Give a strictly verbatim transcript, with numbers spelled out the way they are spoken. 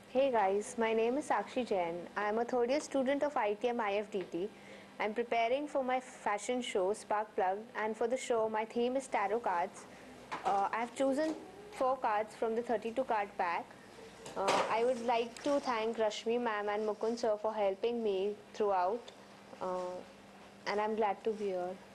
Hey guys, my name is Sakshi Jain. I am a third year student of I T M I F D T. I am preparing for my fashion show SparkPlug, and for the show my theme is tarot cards. Uh, I have chosen four cards from the thirty-two card pack. Uh, I would like to thank Rashmi ma'am and Mukund sir for helping me throughout, uh, and I am glad to be here.